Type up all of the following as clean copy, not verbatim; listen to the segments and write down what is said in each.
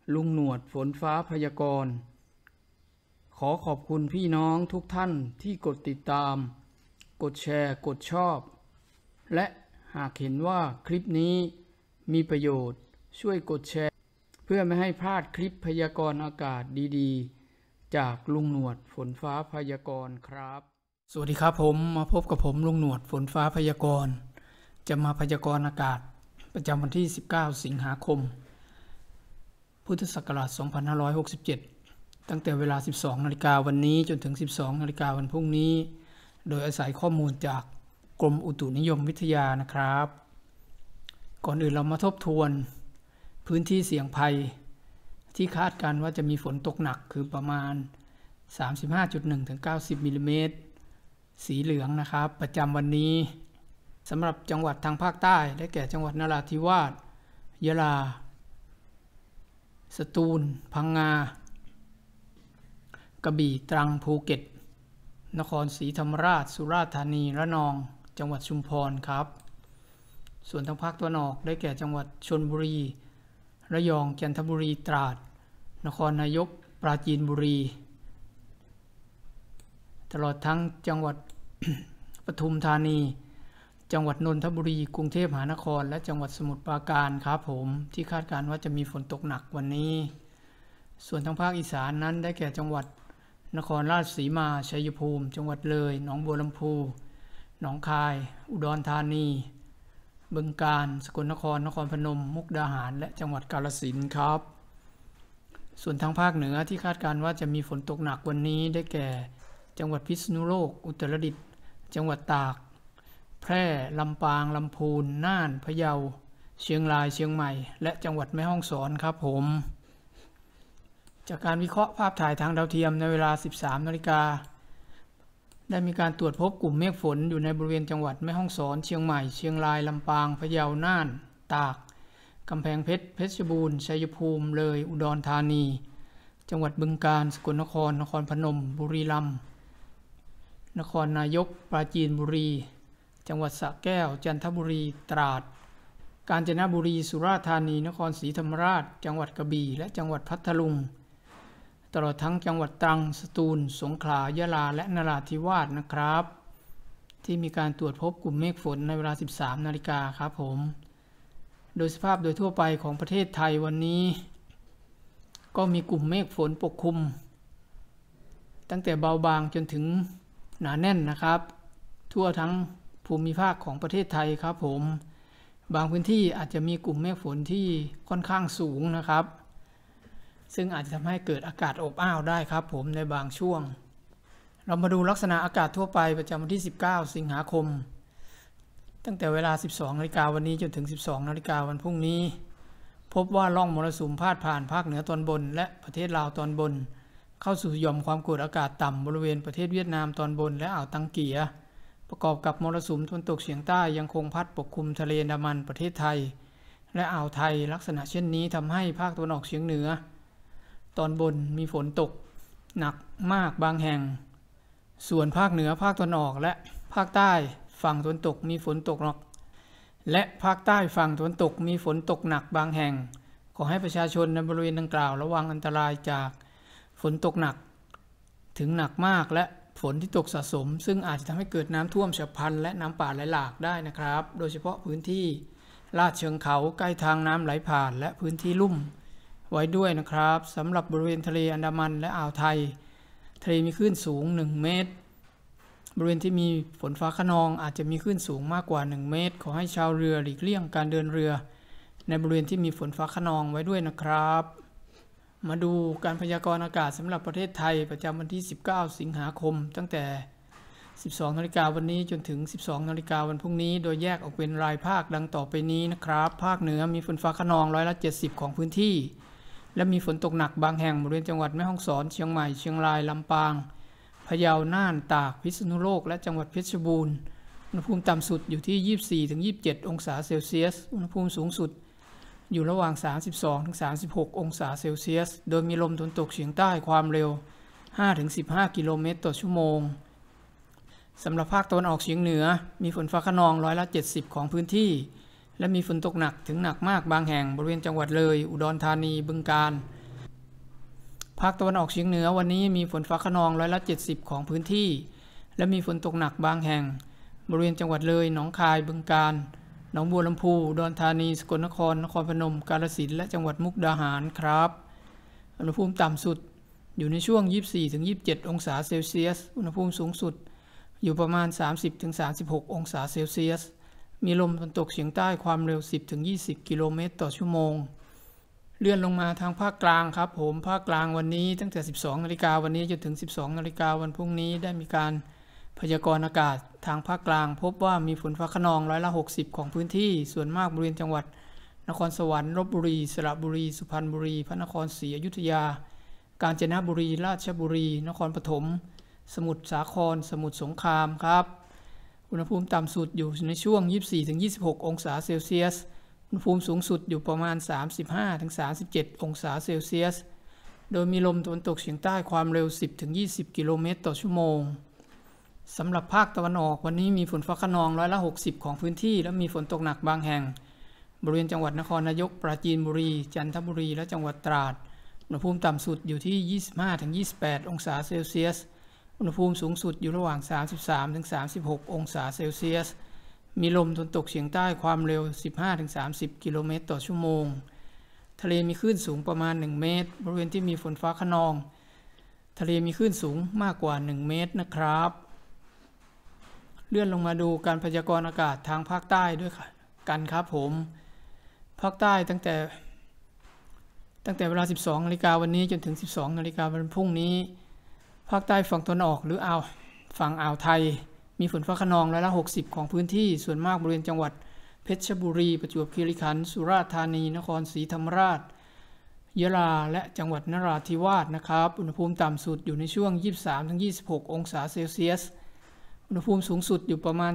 ลุงหนวดฝนฟ้าพยากรณ์ขอขอบคุณพี่น้องทุกท่านที่กดติดตามกดแชร์กดชอบและหากเห็นว่าคลิปนี้มีประโยชน์ช่วยกดแชร์เพื่อไม่ให้พลาดคลิปพยากรณ์อากาศดีๆจากลุงหนวดฝนฟ้าพยากรณ์ครับสวัสดีครับผมมาพบกับผมลุงหนวดฝนฟ้าพยากรณ์จะมาพยากรณ์อากาศประจำวันที่19สิงหาคมพุทธศักราช2567ตั้งแต่เวลา 12 นาฬิกาวันนี้จนถึง 12 นาฬิกาวันพรุ่งนี้โดยอาศัยข้อมูลจากกรมอุตุนิยมวิทยานะครับก่อนอื่นเรามาทบทวนพื้นที่เสี่ยงภัยที่คาดการว่าจะมีฝนตกหนักคือประมาณ 35.1 ถึง 90 มิลลิเมตรสีเหลืองนะครับประจำวันนี้สำหรับจังหวัดทางภาคใต้ได้แก่จังหวัดนราธิวาสยะลาสตูลพังงากระบี่ตรังภูเก็ตนครศรีธรรมราชสุราษฎร์ธานีระนองจังหวัดชุมพรครับส่วนทางภาคตะวันออกได้แก่จังหวัดชลบุรีระยองจันทบุรีตราดนครนายกปราจีนบุรีตลอดทั้งจังหวัด ปทุมธานีจังหวัดนนทบุรีกรุงเทพมหานครและจังหวัดสมุทรปราการครับผมที่คาดการณ์ว่าจะมีฝนตกหนักวันนี้ส่วนทางภาคอีสานนั้นได้แก่จังหวัดนครราชสีมาชัยภูมิจังหวัดเลยหนองบัวลำพูหนองคายอุดรธานีบึงกาฬสกลนครนครพนมมุกดาหารและจังหวัดกาฬสินธุ์ครับส่วนทางภาคเหนือที่คาดการณ์ว่าจะมีฝนตกหนักวันนี้ได้แก่จังหวัดพิษณุโลกอุตรดิตถ์จังหวัดตากแพร่ลำปางลำพูนน่านพะเยาเชียงรายเชียงใหม่และจังหวัดแม่ฮ่องสอนครับผมจากการวิเคราะห์ภาพถ่ายทางดาวเทียมในเวลา 13 นาฬิกาได้มีการตรวจพบกลุ่มเมฆฝนอยู่ในบริเวณจังหวัดแม่ฮ่องสอนเชียงใหม่เชียงรายลำปางพะเยาน่านตากกำแพงเพชรเพชรบูรณ์ชัยภูมิเลยอุดรธานีจังหวัดบึงกาฬสกลนครนครพนมบุรีรัมย์นครนายกปราจีนบุรีจังหวัดสระแก้วจันทบุรีตราดกาญจนบุรีสุราษฎร์ธานีนครศรีธรรมราชจังหวัดกระบี่และจังหวัดพัทลุงตลอดทั้งจังหวัดตรังสตูลสงขลายะลาและนราธิวาสนะครับที่มีการตรวจพบกลุ่มเมฆฝนในเวลา 13 นาฬิกาครับผมโดยสภาพโดยทั่วไปของประเทศไทยวันนี้ก็มีกลุ่มเมฆฝนปกคลุมตั้งแต่เบาบางจนถึงหนาแน่นนะครับทั่วทั้งภูมิภาคของประเทศไทยครับผมบางพื้นที่อาจจะมีกลุ่มเมฆฝนที่ค่อนข้างสูงนะครับซึ่งอาจจะทำให้เกิดอากาศอบอ้าวได้ครับผมในบางช่วงเรามาดูลักษณะอากาศทั่วไปประจำวันที่19สิงหาคมตั้งแต่เวลา 12 นาฬิกาวันนี้จนถึง 12 นาฬิกาวันพรุ่งนี้พบว่าร่องมรสุมพาดผ่านภาคเหนือตอนบนและประเทศลาวตอนบนเข้าสู่หย่อมความกดอากาศต่ำบริเวณประเทศเวียดนามตอนบนและอ่าวตังเกียประกอบกับมรสุมตะวันตกเฉียงใต้ยังคงพัดปกคลุมทะเลอันดามันประเทศไทยและอ่าวไทยลักษณะเช่นนี้ทำให้ภาคตะวันออกเฉียงเหนือตอนบนมีฝนตกหนักมากบางแห่งส่วนภาคเหนือภาคตะวันออกและภาคใต้ฝั่งตะวันตกมีฝนตกหนักและภาคใต้ฝั่งตะวันตกมีฝนตกหนักบางแห่งขอให้ประชาชนในบริเวณดังกล่าวระวังอันตรายจากฝนตกหนักถึงหนักมากและฝนที่ตกสะสมซึ่งอาจจะทำให้เกิดน้ำท่วมฉับพลันและน้ำป่าไหลหลากได้นะครับโดยเฉพาะพื้นที่ลาดเชิงเขาใกล้ทางน้ำไหลผ่านและพื้นที่ลุ่มไว้ด้วยนะครับสำหรับบริเวณทะเลอันดามันและอ่าวไทยทะเลมีคลื่นสูง1 เมตรบริเวณที่มีฝนฟ้าคะนองอาจจะมีคลื่นสูงมากกว่า1 เมตรขอให้ชาวเรือหลีกเลี่ยงการเดินเรือในบริเวณที่มีฝนฟ้าคะนองไว้ด้วยนะครับมาดูการพยากรณ์อากาศสำหรับประเทศไทยประจำวันที่19สิงหาคมตั้งแต่ 12 นาฬิกาวันนี้จนถึง 12 นาฬิกาวันพรุ่งนี้โดยแยกออกเป็นรายภาคดังต่อไปนี้นะครับภาคเหนือมีฝนฟ้าคะนอง70%ของพื้นที่และมีฝนตกหนักบางแห่งบริเวณจังหวัดแม่ฮ่องสอนเชียงใหม่เชียงรายลำปางพะเยาน่านตากพิษณุโลกและจังหวัดเพชรบูรณ์อุณหภูมิต่ำสุดอยู่ที่ 24-27 องศาเซลเซียสอุณหภูมิสูงสุดอยู่ระหว่าง 32-36 องศาเซลเซียสโดยมีลมตะวันตกเฉียงใต้ความเร็ว 5-15 กิโลเมตรต่อชั่วโมงสำหรับภาคตะวันออกเฉียงเหนือมีฝนฟ้าคะนอง70%ของพื้นที่และมีฝนตกหนักถึงหนักมากบางแห่งบริเวณจังหวัดเลยอุดรธานีบึงกาฬภาคตะวันออกเฉียงเหนือวันนี้มีฝนฟ้าคะนอง70%ของพื้นที่และมีฝนตกหนักบางแห่งบริเวณจังหวัดเลยหนองคายบึงกาฬหนองบัวลำพูอุดรธานีสกลนครนครพนมกาฬสินธุ์และจังหวัดมุกดาหารครับอุณหภูมิต่ำสุดอยู่ในช่วง 24-27 องศาเซลเซียสอุณหภูมิสูงสุดอยู่ประมาณ 30-36 องศาเซลเซียสมีลมตะวันตกเฉียงใต้ความเร็ว 10-20 กิโลเมตรต่อชั่วโมงเลื่อนลงมาทางภาคกลางครับผมภาคกลางวันนี้ตั้งแต่ 12 นาฬิกาวันนี้จนถึง 12 นาฬิกาวันพรุ่งนี้ได้มีการพยากรณ์อากาศทางภาคกลางพบว่ามีฝนฟ้าคะนอง60%ของพื้นที่ส่วนมากบริเวณจังหวัดนครสวรรค์ลพบุรีสระบุรีสุพรรณบุรีพระนครศรีอยุธยากาญจนบุรีราชบุรีนครปฐมสมุทรสาครสมุทรสงครามครับอุณหภูมิต่ำสุดอยู่ในช่วง 24-26 องศาเซลเซียสอุณหภูมิสูงสุดอยู่ประมาณ 35-37 องศาเซลเซียสโดยมีลมตะวันตกเฉียงใต้ความเร็ว 10-20 กิโลเมตรต่อชั่วโมงสำหรับภาคตะวันออกวันนี้มีฝนฟ้าคะนอง60%ของพื้นที่และมีฝนตกหนักบางแห่งบริเวณจังหวัดนครนายกปราจีนบุรีจันทบุรีและจังหวัดตราดอุณหภูมิต่ำสุดอยู่ที่ 25-28 องศาเซลเซียสอุณหภูมิสูงสุดอยู่ระหว่าง 33-36 องศาเซลเซียสมีลมตะวันตกเฉียงใต้ความเร็ว 15-30 กิโลเมตรต่อชั่วโมงทะเลมีคลื่นสูงประมาณ1เมตรบริเวณที่มีฝนฟ้าคะนองทะเลมีคลื่นสูงมากกว่า1เมตรนะครับเลื่อนลงมาดูการพยากรณ์อากาศทางภาคใต้ด้วยกันครับผมภาคใต้ตั้งแต่เวลา 12 นาฬิกาวันนี้จนถึง 12 นาฬิกาวันพรุ่งนี้ภาคใต้ฝั่งตะวันออกหรือฝั่งอ่าวไทยมีฝนฟ้าคะนอง60%ของพื้นที่ส่วนมากบริเวณจังหวัดเพชรบุรีประจวบคีรีขันธ์สุราษฎร์ธานีนครศรีธรรมราชยะลาและจังหวัดนราธิวาสนะครับอุณหภูมิต่ำสุดอยู่ในช่วง 23-26 องศาเซลเซียสอุณหภูมิสูงสุดอยู่ประมาณ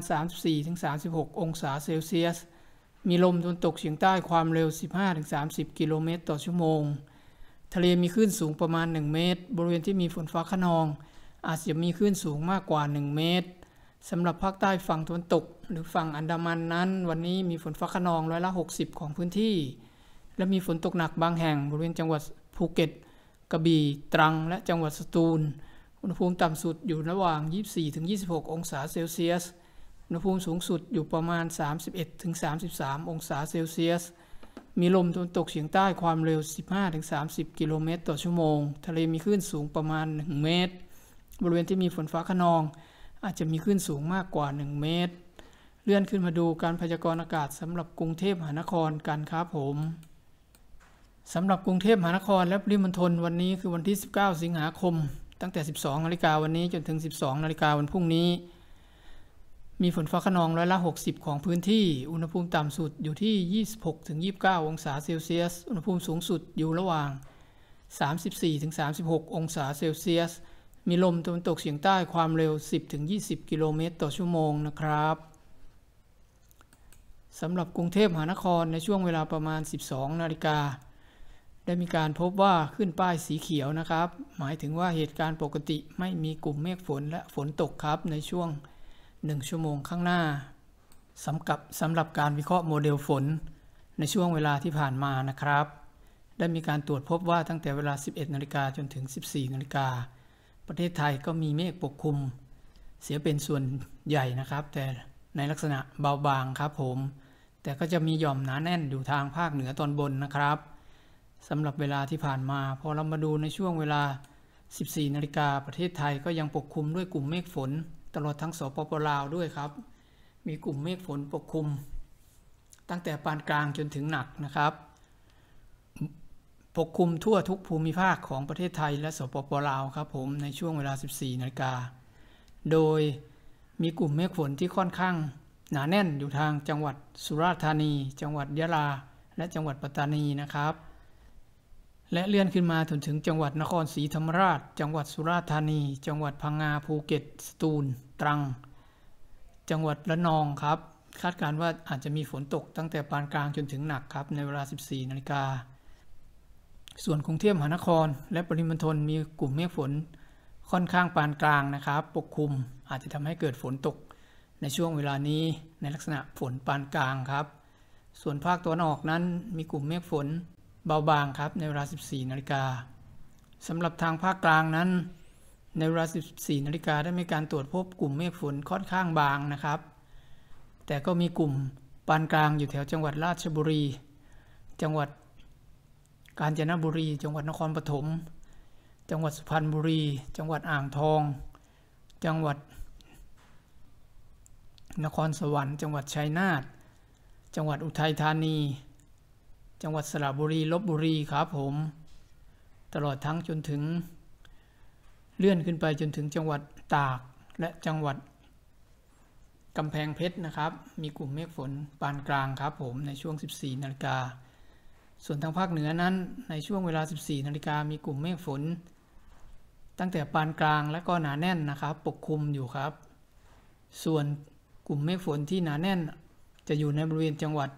34-36 องศาเซลเซียสมีลมตะวันตกเฉียงใต้ความเร็ว 15-30 กิโลเมตรต่อชั่วโมงทะเลมีคลื่นสูงประมาณ1เมตรบริเวณที่มีฝนฟ้าคะนองอาจจะมีคลื่นสูงมากกว่า1เมตรสำหรับภาคใต้ฝั่งตะวันตกหรือฝั่งอันดามันนั้นวันนี้มีฝนฟ้าคะนอง60%ของพื้นที่และมีฝนตกหนักบางแห่งบริเวณจังหวัดภูเก็ตกระบี่ตรังและจังหวัดสตูลอุณหภูมิต่ำสุดอยู่ระหว่าง 24-26 องศาเซลเซียสอุณหภูมิสูงสุดอยู่ประมาณ 31-33 องศาเซลเซียสมีลมตะวันตกเฉียงใต้ความเร็ว 15-30 กิโลเมตรต่อชั่วโมงทะเลมีคลื่นสูงประมาณ1เมตรบริเวณที่มีฝนฟ้าคะนองอาจจะมีคลื่นสูงมากกว่า1เมตรเลื่อนขึ้นมาดูการพยากรณ์อากาศสำหรับกรุงเทพมหานครกันครับผมสำหรับกรุงเทพมหานครและปริมณฑลวันนี้คือวันที่19 สิงหาคมตั้งแต่ 12 นาฬิกาวันนี้จนถึง 12 นาฬิกาวันพรุ่งนี้มีฝนฟ้าคะนอง60%ของพื้นที่อุณหภูมิต่ำสุดอยู่ที่ 26-29 องศาเซลเซียสอุณหภูมิสูงสุดอยู่ระหว่าง 34-36 องศาเซลเซียสมีลมตะวันตกเฉียงใต้ความเร็ว 10-20 กิโลเมตรต่อชั่วโมงนะครับสำหรับกรุงเทพมหานครในช่วงเวลาประมาณ 12 นาฬิกาได้มีการพบว่าขึ้นป้ายสีเขียวนะครับหมายถึงว่าเหตุการณ์ปกติไม่มีกลุ่มเมฆฝนและฝนตกครับในช่วง1 ชั่วโมงข้างหน้าสำหรับการวิเคราะห์โมเดลฝนในช่วงเวลาที่ผ่านมานะครับได้มีการตรวจพบว่าตั้งแต่เวลา 11 นาฬิกาจนถึง 14 นาฬิกาประเทศไทยก็มีเมฆปกคลุมเสียเป็นส่วนใหญ่นะครับแต่ในลักษณะเบาบางครับผมแต่ก็จะมีหย่อมหนาแน่นอยู่ทางภาคเหนือตอนบนนะครับสำหรับเวลาที่ผ่านมาพอเรามาดูในช่วงเวลา 14 นาฬิกาประเทศไทยก็ยังปกคลุมด้วยกลุ่มเมฆฝนตลอดทั้งสปป.ลาวด้วยครับมีกลุ่มเมฆฝนปกคลุมตั้งแต่ปานกลางจนถึงหนักนะครับปกคลุมทั่วทุกภูมิภาคของประเทศไทยและสปป.ลาวครับผมในช่วงเวลา 14 นาฬิกาโดยมีกลุ่มเมฆฝนที่ค่อนข้างหนาแน่นอยู่ทางจังหวัดสุราษฎร์ธานีจังหวัดยะลาและจังหวัดปัตตานีนะครับและเลื่อนขึ้นมาถึงจังหวัดนครศรีธรรมราชจังหวัดสุราษฎร์ธานีจังหวัดพังงาภูเก็ตสตูลตรังจังหวัดระนองครับคาดการณ์ว่าอาจจะมีฝนตกตั้งแต่ปานกลางจนถึงหนักครับในเวลา 14 นาฬิกาส่วนกรุงเทพมหานครและปริมณฑลมีกลุ่มเมฆฝนค่อนข้างปานกลางนะครับปกคลุมอาจจะทำให้เกิดฝนตกในช่วงเวลานี้ในลักษณะฝนปานกลางครับส่วนภาคตะวันออกนั้นมีกลุ่มเมฆฝนเบาบางครับในเวลา 14 นาฬิกาสำหรับทางภาคกลางนั้นในเวลา 14 นาฬิกาได้มีการตรวจพบกลุ่มเมฆฝนค่อนข้างบางนะครับแต่ก็มีกลุ่มปานกลางอยู่แถวจังหวัดราชบุรีจังหวัดกาญจนบุรีจังหวัดนครปฐมจังหวัดสุพรรณบุรีจังหวัดอ่างทองจังหวัดนครสวรรค์จังหวัดชัยนาทจังหวัดอุทัยธานีจังหวัดสระบุรีลพบุรีครับผมตลอดทั้งจนถึงเลื่อนขึ้นไปจนถึงจังหวัดตากและจังหวัดกำแพงเพชรนะครับมีกลุ่มเมฆฝนปานกลางครับผมในช่วง 14 นาฬิกาส่วนทางภาคเหนือนั้นในช่วงเวลา 14 นาฬิกามีกลุ่มเมฆฝนตั้งแต่ปานกลางและก็หนาแน่นนะครับปกคลุมอยู่ครับส่วนกลุ่มเมฆฝนที่หนาแน่นจะอยู่ในบริเวณจังหวัด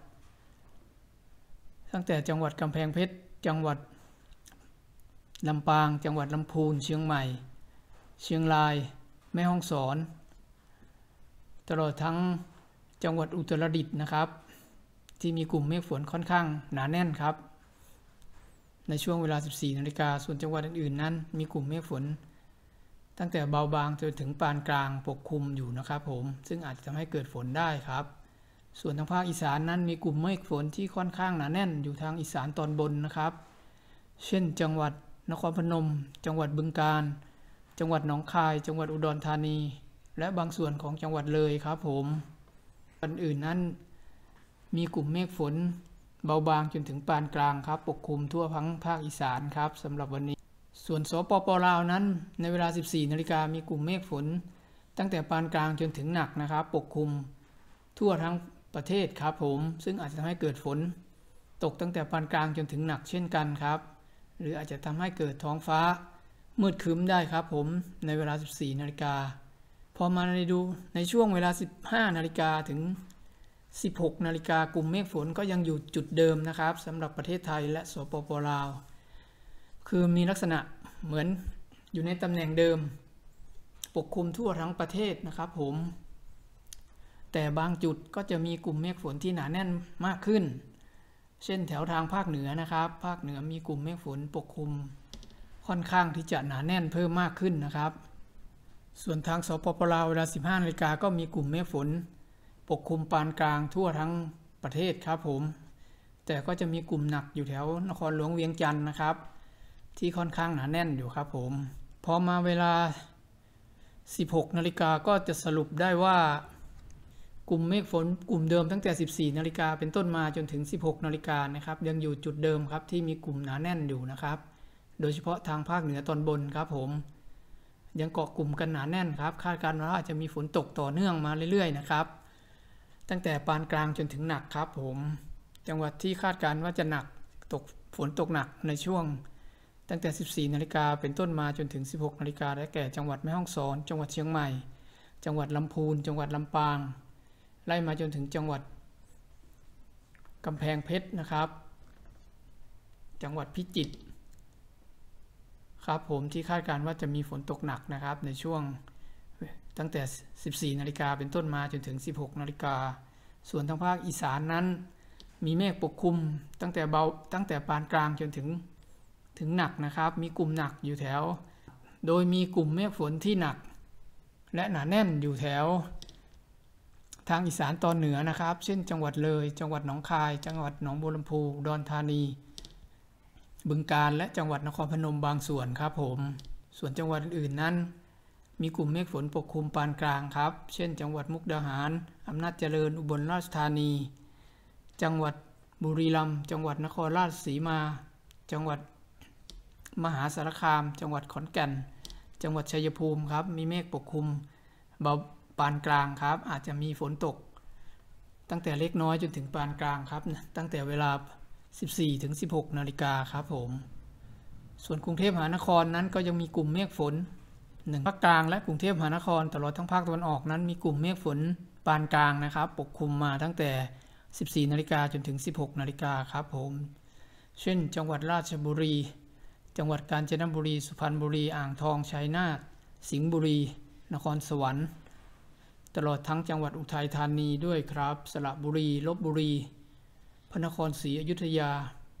ตั้งแต่จังหวัดกำแพงเพชรจังหวัดลำปางจังหวัดลำพูนเชียงใหม่เชียงรายแม่ฮ่องสอนตลอดทั้งจังหวัดอุตรดิตถ์นะครับที่มีกลุ่มเมฆฝนค่อนข้างหนาแน่นครับในช่วงเวลา 14 นาฬิกาส่วนจังหวัดอื่นๆนั้นมีกลุ่มเมฆฝนตั้งแต่เบาบางจนถึงปานกลางปกคลุมอยู่นะครับผมซึ่งอาจจะทำให้เกิดฝนได้ครับส่วนทางภาคอีสานนั้นมีกลุ่มเมฆฝนที่ค่อนข้างหนาแน่นอยู่ทางอีสานตอนบนนะครับเช่นจังหวัดนครพนมจังหวัดบึงกาฬจังหวัดหนองคายจังหวัดอุดรธานีและบางส่วนของจังหวัดเลยครับผมอื่นๆนั้นมีกลุ่มเมฆฝนเบาบางจนถึงปานกลางครับปกคลุมทั่วทั้งภาคอีสานครับสำหรับวันนี้ส่วนสปป.ลาวนั้นในเวลา 14 นาฬิกามีกลุ่มเมฆฝนตั้งแต่ปานกลางจนถึงหนักนะครับปกคลุมทั่วทั้งประเทศครับผมซึ่งอาจจะทำให้เกิดฝนตกตั้งแต่ปานกลางจนถึงหนักเช่นกันครับหรืออาจจะทำให้เกิดท้องฟ้ามืดครึ้มได้ครับผมในเวลา 14 นาฬิกาพอมาดูในช่วงเวลา 15 นาฬิกาถึง 16 นาฬิกากลุ่มเมฆฝนก็ยังอยู่จุดเดิมนะครับสำหรับประเทศไทยและสปป.ลาวคือมีลักษณะเหมือนอยู่ในตำแหน่งเดิมปกคลุมทั่วทั้งประเทศนะครับผมแต่บางจุดก็จะมีกลุ่มเมฆฝนที่หนาแน่นมากขึ้นเช่นแถวทางภาคเหนือนะครับภาคเหนือมีกลุ่มเมฆฝนปกคลุมค่อนข้างที่จะหนาแน่นเพิ่มมากขึ้นนะครับส่วนทางสปป.ลาวเวลา 15 นาฬิกาก็มีกลุ่มเมฆฝนปกคลุมปานกลางทั่วทั้งประเทศครับผมแต่ก็จะมีกลุ่มหนักอยู่แถวนครหลวงเวียงจันทร์นะครับที่ค่อนข้างหนาแน่นอยู่ครับผมพอมาเวลา 16 นาฬิกาก็จะสรุปได้ว่ากลุ่มเมฆฝนกลุ่มเดิมตั้งแต่ 14 นาฬิกาเป็นต้นมาจนถึง 16 นาฬิกานะครับยังอยู่จุดเดิมครับที่มีกลุ่มหนาแน่นอยู่นะครับโดยเฉพาะทางภาคเหนือตอนบนครับผมยังเกาะกลุ่มกันหนาแน่นครับคาดการณ์ว่าอาจจะมีฝนตกต่อเนื่องมาเรื่อยๆนะครับตั้งแต่ปานกลางจนถึงหนักครับผมจังหวัดที่คาดการณ์ว่าจะหนักฝนตกหนักในช่วงตั้งแต่ 14 นาฬิกาเป็นต้นมาจนถึง 16 นาฬิกาได้แก่จังหวัดแม่ฮ่องสอนจังหวัดเชียงใหม่จังหวัดลำพูนจังหวัดลำปางไล่มาจนถึงจังหวัดกำแพงเพชรนะครับจังหวัดพิจิตรครับผมที่คาดการณ์ว่าจะมีฝนตกหนักนะครับในช่วงตั้งแต่ 14 นาฬิกาเป็นต้นมาจนถึง 16 นาฬิกาส่วนทางภาคอีสานนั้นมีเมฆปกคลุมตั้งแต่ปานกลางจนถึงหนักนะครับมีกลุ่มหนักอยู่แถวโดยมีกลุ่มเมฆฝนที่หนักและหนาแน่นอยู่แถวทางอีสานตอนเหนือนะครับเช่นจังหวัดเลยจังหวัดหนองคายจังหวัดหนองบัวลำพูอุดรธานีบึงกาฬและจังหวัดนครพนมบางส่วนครับผมส่วนจังหวัดอื่นๆนั้นมีกลุ่มเมฆฝนปกคลุมปานกลางครับเช่นจังหวัดมุกดาหารอำนาจเจริญอุบลราชธานีจังหวัดบุรีรัมย์จังหวัดนครราชสีมาจังหวัดมหาสารคามจังหวัดขอนแก่นจังหวัดชัยภูมิครับมีเมฆปกคลุมเบาปานกลางครับอาจจะมีฝนตกตั้งแต่เล็กน้อยจนถึงปานกลางครับตั้งแต่เวลา 14 ถึง 16 นาฬิกาครับผมส่วนกรุงเทพมหานครนั้นก็ยังมีกลุ่มเมฆฝนภาคกลางและกรุงเทพมหานครตลอดทั้งภาคตะวันออกนั้นมีกลุ่มเมฆฝนปานกลางนะครับปกคลุมมาตั้งแต่ 14 นาฬิกาจนถึง 16 นาฬิกาครับผมเช่นจังหวัดราชบุรีจังหวัดกาญจนบุรีสุพรรณบุรีอ่างทองชัยนาทสิงห์บุรีนครสวรรค์ตลอดทั้งจังหวัดอุทัยธานีด้วยครับสระบุรีลพบุรีพระนครศรีอยุธยา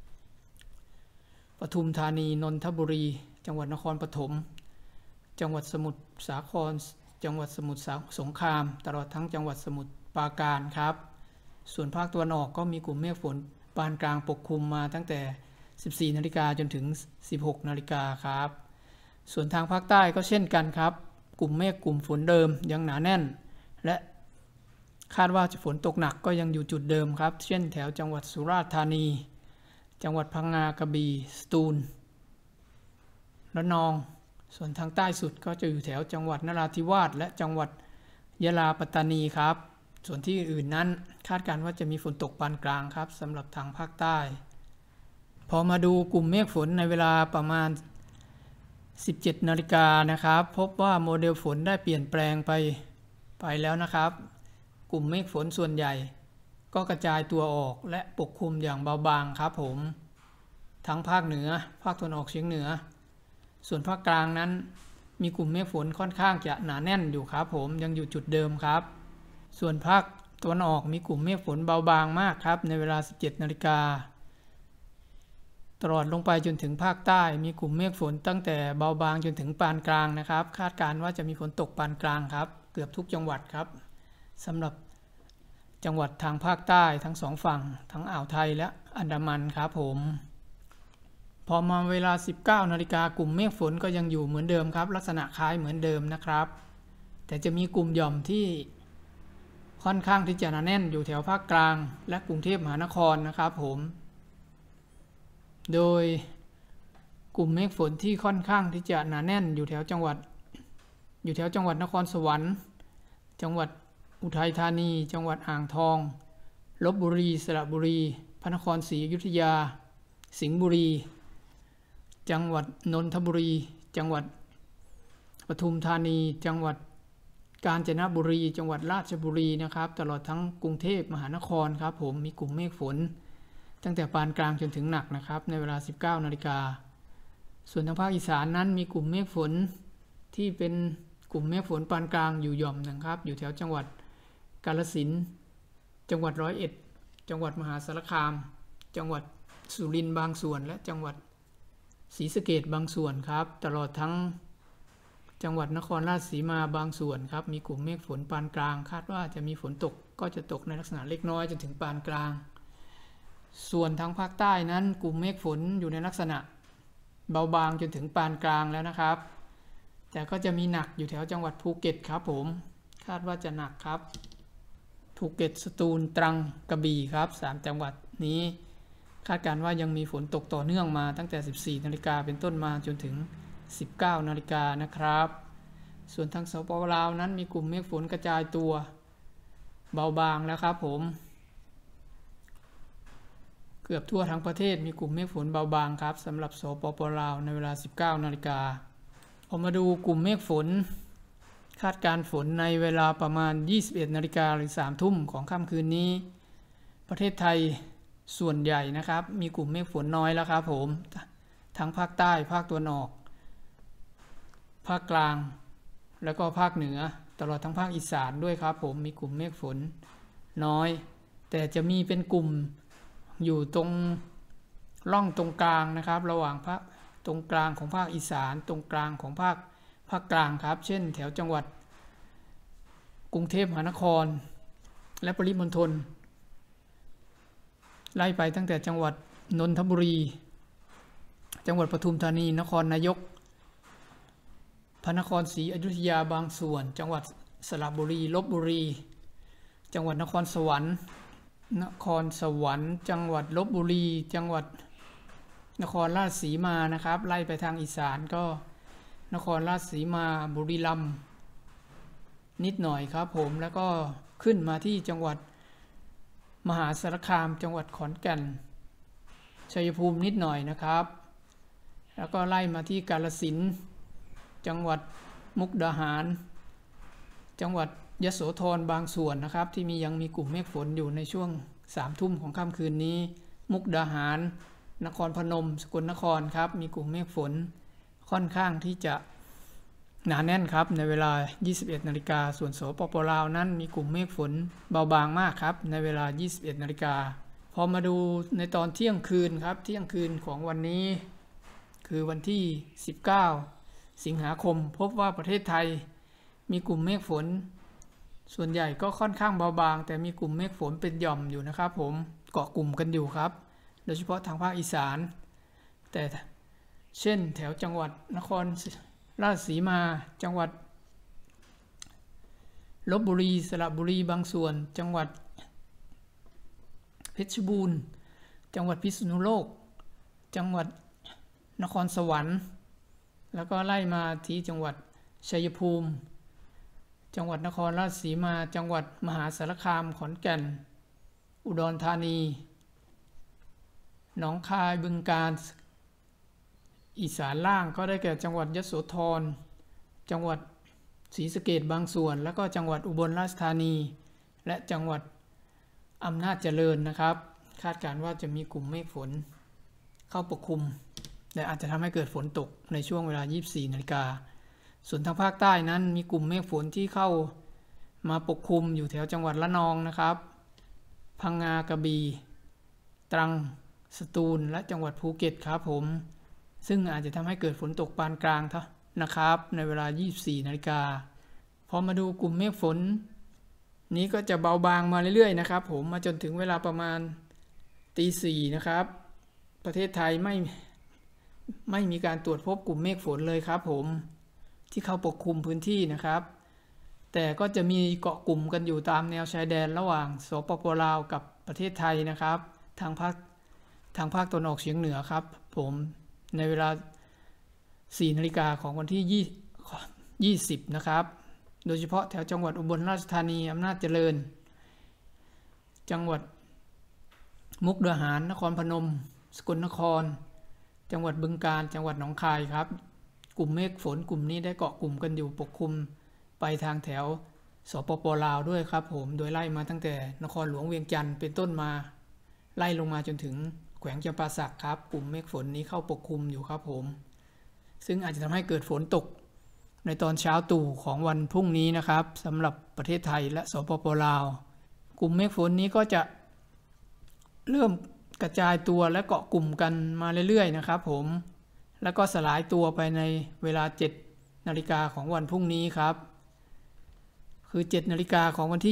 ปทุมธานีนนทบุรีจังหวัดนครปฐมจังหวัดสมุทรสาครจังหวัดสมุทรสงครามตลอดทั้งจังหวัดสมุทรปราการครับส่วนภาคตะวันออกก็มีกลุ่มเมฆฝนปานกลางปกคลุมมาตั้งแต่ 14 นาฬิกาจนถึง 16 นาฬิกาครับส่วนทางภาคใต้ก็เช่นกันครับกลุ่มเมฆกลุ่มฝนเดิมยังหนาแน่นและคาดว่าจะฝนตกหนักก็ยังอยู่จุดเดิมครับเช่นแถวจังหวัดสุราษฎร์ธานีจังหวัดพังงากระบี่สตูลระนองส่วนทางใต้สุดก็จะอยู่แถวจังหวัดนราธิวาสและจังหวัดยะลาปัตตานีครับส่วนที่อื่นนั้นคาดการณ์ว่าจะมีฝนตกปานกลางครับสำหรับทางภาคใต้พอมาดูกลุ่มเมฆฝนในเวลาประมาณ 17 นาฬิกานะครับพบว่าโมเดลฝนได้เปลี่ยนแปลงไปแล้วนะครับกลุ่มเมฆฝนส่วนใหญ่ก็กระจายตัวออกและปกคลุมอย่างเบาบางครับผมทั้งภาคเหนือภาคตะวันออกเฉียงเหนือส่วนภาคกลางนั้นมีกลุ่มเมฆฝนค่อนข้างจะหนาแน่นอยู่ครับผมยังอยู่จุดเดิมครับส่วนภาคตะวันออกมีกลุ่มเมฆฝนเบาบางมากครับในเวลา 17 นาฬิกาตลอดลงไปจนถึงภาคใต้มีกลุ่มเมฆฝนตั้งแต่เบาบางจนถึงปานกลางนะครับคาดการณ์ว่าจะมีฝนตกปานกลางครับเกือบทุกจังหวัดครับสำหรับจังหวัดทางภาคใต้ทั้งสองฝั่งทั้งอ่าวไทยและอันดามันครับผมพอมาเวลา 19 นาฬิกากลุ่มเมฆฝนก็ยังอยู่เหมือนเดิมครับลักษณะคล้ายเหมือนเดิมนะครับแต่จะมีกลุ่มหย่อมที่ค่อนข้างที่จะหนาแน่นอยู่แถวภาคกลางและกรุงเทพมหานครนะครับผมโดยกลุ่มเมฆฝนที่ค่อนข้างที่จะหนาแน่นอยู่แถวจังหวัดนครสวรรค์จังหวัดอุทัยธานีจังหวัดอ่างทองลพบุรีสระบุรีพระนครศรีอยุธยาสิงห์บุรีจังหวัดนนทบุรีจังหวัดปทุมธานีจังหวัดกาญจนบุรีจังหวัดราชบุรีนะครับตลอดทั้งกรุงเทพมหานครครับผมมีกลุ่มเมฆฝนตั้งแต่ปานกลางจนถึงหนักนะครับในเวลา 19 นาฬิกาส่วนทางภาคอีสานนั้นมีกลุ่มเมฆฝนที่เป็นกลุ่มเมฆฝนปานกลางอยู่หย่อมนะครับอยู่แถวจังหวัดกาฬสินธุ์จังหวัดร้อยเอ็ดจังหวัดมหาสารคามจังหวัดสุรินทร์บางส่วนและจังหวัดศรีสะเกษบางส่วนครับตลอดทั้งจังหวัดนครราชสีมาบางส่วนครับมีกลุ่มเมฆฝนปานกลางคาดว่าจะมีฝนตกก็จะตกในลักษณะเล็กน้อยจนถึงปานกลางส่วนทางภาคใต้นั้นกลุ่มเมฆฝนอยู่ในลักษณะเบาบางจนถึงปานกลางแล้วนะครับแต่ก็จะมีหนักอยู่แถวจังหวัดภูเก็ตครับผมคาดว่าจะหนักครับภูเก็ตสตูลตรังกระบี่ครับ3จังหวัดนี้คาดการณ์ว่ายังมีฝนตกต่อเนื่องมาตั้งแต่ 14 นาฬิกาเป็นต้นมาจนถึง 19 นาฬิกานะครับส่วนทางสปป.ลาวนั้นมีกลุ่มเมฆฝนกระจายตัวเบาบางแล้วครับผมเกือบทั่วทั้งประเทศมีกลุ่มเมฆฝนเบาบางครับสำหรับสปป.ลาวในเวลา 19 นาฬิกาพอมาดูกลุ่มเมฆฝนคาดการณ์ฝนในเวลาประมาณ 21 นาฬิกาหรือ 3 ทุ่มของค่ำคืนนี้ประเทศไทยส่วนใหญ่นะครับมีกลุ่มเมฆฝนน้อยแล้วครับผมทั้งภาคใต้ภาคตะวันออกภาคกลางแล้วก็ภาคเหนือตลอดทั้งภาคอีสานด้วยครับผมมีกลุ่มเมฆฝนน้อยแต่จะมีเป็นกลุ่มอยู่ตรงร่องตรงกลางนะครับระหว่างภาคตรงกลางของภาคอีสานตรงกลางของภาคกลางครับเช่นแถวจังหวัดกรุงเทพมหานครและปริมณฑลไล่ไปตั้งแต่จังหวัดนนทบุรีจังหวัดปทุมธานีนครนายกพระนครศรีอยุธยาบางส่วนจังหวัดสระบุรีลพบุรีจังหวัดนครสวรรค์จังหวัดลพบุรีจังหวัดนครราชสีมานะครับไล่ไปทางอีสานก็นครราชสีมาบุรีรัมย์นิดหน่อยครับผมแล้วก็ขึ้นมาที่จังหวัดมหาสารคามจังหวัดขอนแก่นชัยภูมินิดหน่อยนะครับแล้วก็ไล่มาที่กาฬสินธุ์จังหวัดมุกดาหารจังหวัดยโสธรบางส่วนนะครับที่ยังมีกลุ่มเมฆฝนอยู่ในช่วง 3 ทุ่มของค่ำคืนนี้มุกดาหารนครพนมสกลนครครับมีกลุ่มเมฆฝนค่อนข้างที่จะหนาแน่นครับในเวลา 21 นาฬิกาส่วนสปป.ลาวนั้นมีกลุ่มเมฆฝนเบาบางมากครับในเวลา 21 นาฬิกาพอมาดูในตอนเที่ยงคืนครับเที่ยงคืนของวันนี้คือวันที่19สิงหาคมพบว่าประเทศไทยมีกลุ่มเมฆฝนส่วนใหญ่ก็ค่อนข้างเบาบางแต่มีกลุ่มเมฆฝนเป็นหย่อมอยู่นะครับผมเกาะกลุ่มกันอยู่ครับโดยเฉพาะทางภาคอีสานแต่เช่นแถวจังหวัดนครราชสีมาจังหวัดลพบุรีสระบุรีบางส่วนจังหวัดเพชรบูรณ์จังหวัดพิษณุโลกจังหวัดนครสวรรค์แล้วก็ไล่มาที่จังหวัดชัยภูมิจังหวัดนครราชสีมาจังหวัดมหาสารคามขอนแก่นอุดรธานีหนองคายบึงกาฬอีสานล่างก็ได้แก่จังหวัดยโสธรจังหวัดศรีสะเกษบางส่วนแล้วก็จังหวัดอุบลราชธานีและจังหวัดอำนาจเจริญนะครับคาดการณ์ว่าจะมีกลุ่มเมฆฝนเข้าปกคลุมและอาจจะทำให้เกิดฝนตกในช่วงเวลา 24 นาฬิกาส่วนทางภาคใต้นั้นมีกลุ่มเมฆฝนที่เข้ามาปกคลุมอยู่แถวจังหวัดระนองนะครับพังงากระบี่ตรังสตูลและจังหวัดภูเก็ตครับผมซึ่งอาจจะทำให้เกิดฝนตกปานกลางนะครับในเวลา 24 นาฬิกาพอมาดูกลุ่มเมฆฝนนี้ก็จะเบาบางมาเรื่อยๆนะครับผมมาจนถึงเวลาประมาณ 4:00 นนะครับประเทศไทยไม่มีการตรวจพบกลุ่มเมฆฝนเลยครับผมที่เข้าปกคลุมพื้นที่นะครับแต่ก็จะมีเกาะกลุ่มกันอยู่ตามแนวชายแดนระหว่างสปป.ลาวกับประเทศไทยนะครับทางภาคตะวันออกเฉียงเหนือครับผมในเวลา 4 นาฬิกาของวันที่ 20 นะครับโดยเฉพาะแถวจังหวัดอุบลราชธานีอำนาจเจริญจังหวัดมุกดาหารนครพนมสกลนครจังหวัดบึงกาฬจังหวัดหนองคายครับกลุ่มเมฆฝนกลุ่มนี้ได้เกาะกลุ่มกันอยู่ปกคลุมไปทางแถวสปป.ลาวด้วยครับผมโดยไล่มาตั้งแต่นครหลวงเวียงจันทร์เป็นต้นมาไล่ลงมาจนถึงแขวงจำปาสักครับกลุ่มเมฆฝนนี้เข้าปกคลุมอยู่ครับผมซึ่งอาจจะทำให้เกิดฝนตกในตอนเช้าตรู่ของวันพรุ่งนี้นะครับสำหรับประเทศไทยและสปป.ลาวกลุ่มเมฆฝนนี้ก็จะเริ่มกระจายตัวและเกาะกลุ่มกันมาเรื่อยๆนะครับผมแล้วก็สลายตัวไปในเวลา 7 นาฬิกาของวันพรุ่งนี้ครับคือ 7 นาฬิกาของวันที่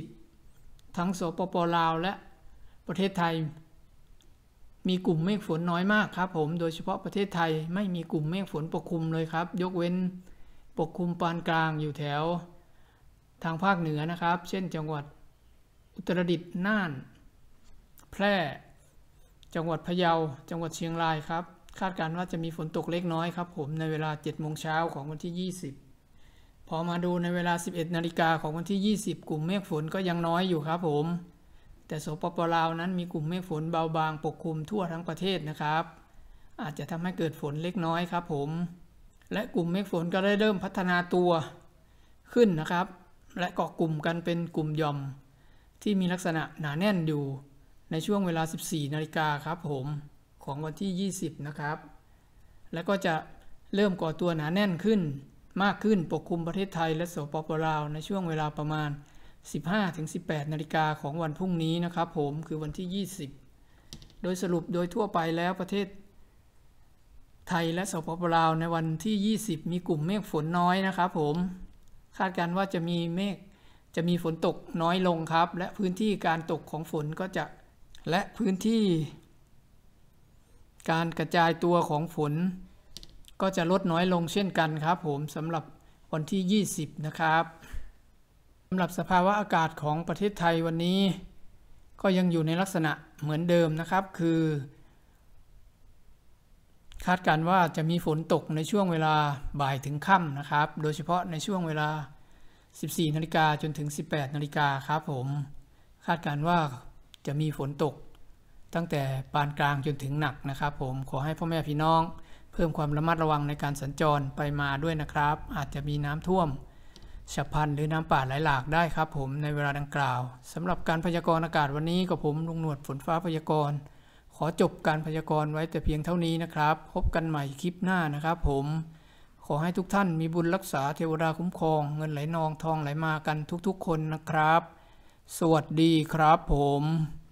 20ทั้งสปป.ลาวและประเทศไทยมีกลุ่มเมฆฝนน้อยมากครับผมโดยเฉพาะประเทศไทยไม่มีกลุ่มเมฆฝนปกคลุมเลยครับยกเว้นปกคลุมปานกลางอยู่แถวทางภาคเหนือนะครับเช่นจังหวัดอุตรดิตถ์น่านแพร่จังหวัดพะเยาจังหวัดเชียงรายครับคาดการณ์ว่าจะมีฝนตกเล็กน้อยครับผมในเวลา 7 โมงเช้าของวันที่ 20พอมาดูในเวลา 11 นาฬิกาของวันที่ 20กลุ่มเมฆฝนก็ยังน้อยอยู่ครับผมแต่สปป.ลาวนั้นมีกลุ่มเมฆฝนเบาบางปกคลุมทั่วทั้งประเทศนะครับอาจจะทำให้เกิดฝนเล็กน้อยครับผมและกลุ่มเมฆฝนก็ได้เริ่มพัฒนาตัวขึ้นนะครับและเกาะกลุ่มกันเป็นกลุ่มหย่อมที่มีลักษณะหนาแน่นอยู่ในช่วงเวลา 14 นาฬิกาครับผมของวันที่ 20นะครับและก็จะเริ่มก่อตัวหนาแน่นขึ้นมากขึ้นปกคลุมประเทศไทยและสปป.ลาวในช่วงเวลาประมาณ 15-18 นาฬิกาของวันพรุ่งนี้นะครับผมคือวันที่ 20โดยสรุปโดยทั่วไปแล้วประเทศไทยและสปป.ลาวในวันที่ 20มีกลุ่มเมฆฝนน้อยนะครับผมคาดการณ์ว่าจะมีฝนตกน้อยลงครับและพื้นที่การตกของฝนก็จะและพื้นที่การกระจายตัวของฝนก็จะลดน้อยลงเช่นกันครับผมสำหรับวันที่ 20นะครับสำหรับสภาวะอากาศของประเทศไทยวันนี้ก็ยังอยู่ในลักษณะเหมือนเดิมนะครับคือคาดการณ์ว่าจะมีฝนตกในช่วงเวลาบ่ายถึงค่ำนะครับโดยเฉพาะในช่วงเวลา 14 นาฬิกาจนถึง 18 นาฬิกาครับผมคาดการณ์ว่าจะมีฝนตกตั้งแต่ปานกลางจนถึงหนักนะครับผมขอให้พ่อแม่พี่น้องเพิ่มความระมัดระวังในการสัญจรไปมาด้วยนะครับอาจจะมีน้ำท่วมฉับพลันหรือน้ำป่าไหลหลากได้ครับผมในเวลาดังกล่าวสำหรับการพยากรณ์อากาศวันนี้กับผมลุงหนวดฝนฟ้าพยากรณ์ขอจบการพยากรณ์ไว้แต่เพียงเท่านี้นะครับพบกันใหม่คลิปหน้านะครับผมขอให้ทุกท่านมีบุญรักษาเทวดาคุ้มครองเงินไหลนองทองไหลมากันทุกๆคนนะครับสวัสดีครับผม